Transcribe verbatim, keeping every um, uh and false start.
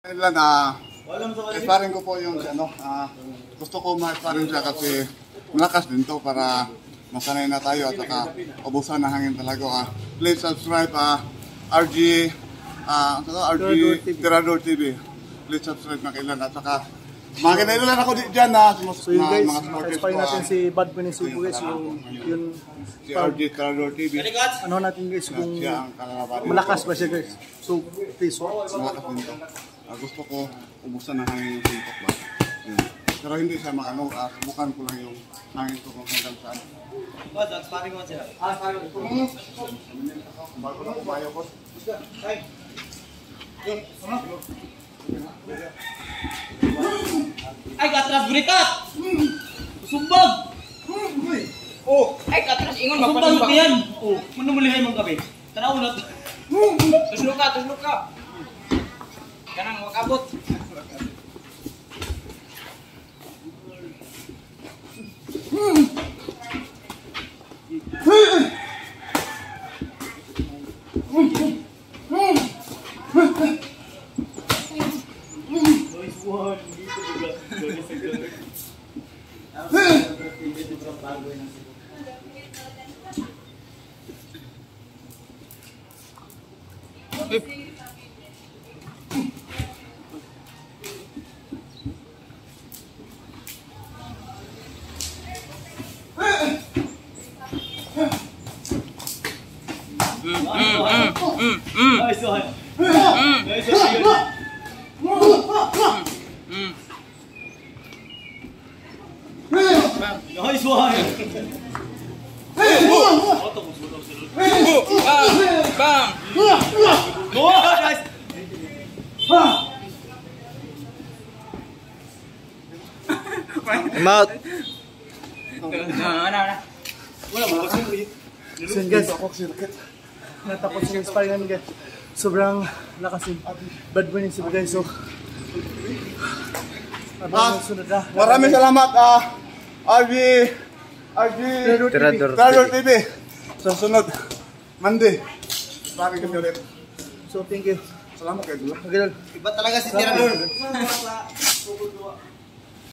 Ilan, ah, sparring ko po yung ano, ah, gusto ko ma-sparring siya kasi malakas din to para masanay na tayo at saka ubusan na hangin talaga. Ah. Please subscribe, ah, R G, ah, R G Tirador T V. Please subscribe na kailan at saka mga kinailan ako dyan na so yun guys, na-spy natin si Bad Penisipo guys, yung yun si R G Tirador T V. Ano natin guys, kung malakas ba siya guys. So please watch. Malakas din to. Uh, gusto ko ubusan ng hangin yung sintok ba. Yun. Pero hindi siya maano, uh, subukan ko lang yung hangin ko kung hanggang saan. Boss, that's sparring mo siya. Ah, sparring ko. Bago na kumayo ko. Ay! Ay, katras burikat! Sumbag! Oh! Ay, katras ingon magpalang ba? Yan! Oh, muna mulihay mong gabi. Tanaw na. Tuslok ka, tuslok ka! Kanang makabot. Mm, mm, mm, mm. Nice one. Mm. Nice one. Mm. Nice one. Bam, bam. Go, guys. I'm out. Na, na, na. Wala mo kasi. So yun guys, natapos yung spy namin guys. Sobrang lakas yung Bad Penisipo guys. So, abang yung sunod na. Maraming salamat, ah, R G, R G Tirador T V. Sa sunod, Monday. Sparring kami ulit. So thank you. Salamat kayo dula. Okay lang. Iba talaga si Tirador.